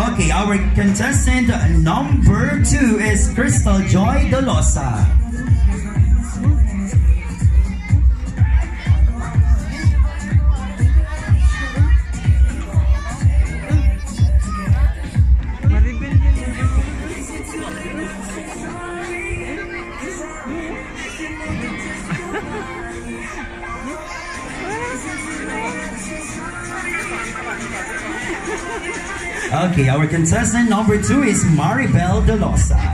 Okay, our contestant number 2 is Crystal Joy Dolosa. Okay, our contestant number 2 is Maribel Dolosa.